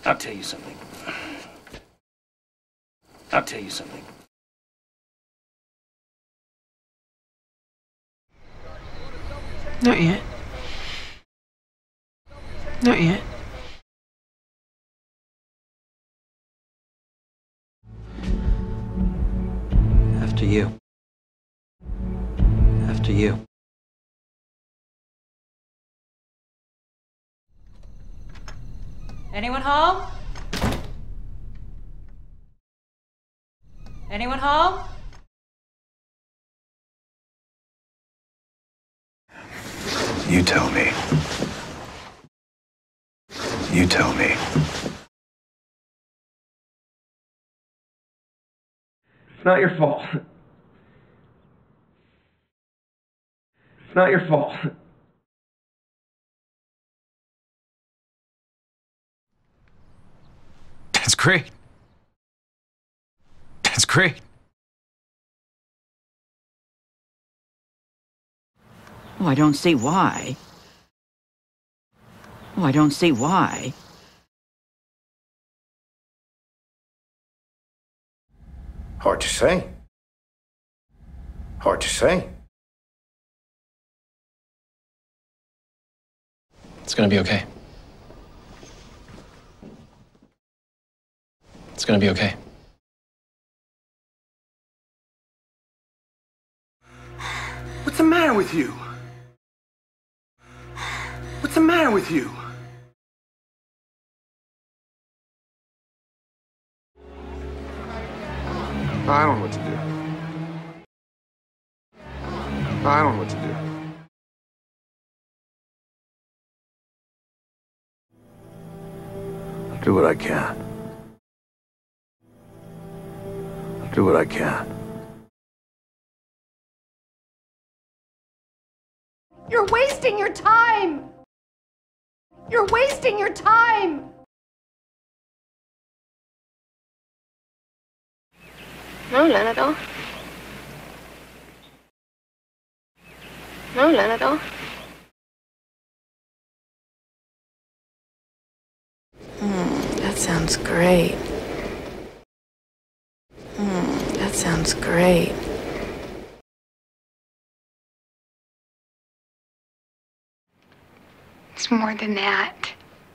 I'll tell you something. I'll tell you something. Not yet. Not yet. After you. After you. Anyone home? Anyone home? You tell me. You tell me. It's not your fault. It's not your fault. That's great. That's great. Oh, I don't see why. Oh, I don't see why. Hard to say. Hard to say. It's gonna be okay. It's gonna be okay. What's the matter with you? What's the matter with you? I don't know what to do. I don't know what to do. I'll do what I can. I'll do what I can. You're wasting your time! You're wasting your time! Maulan na to. Maulan na to. That sounds great. That sounds great. It's more than that.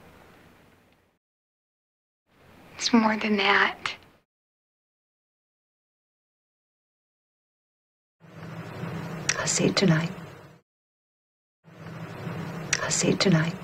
It's more than that. I'll see you tonight. I'll see you tonight.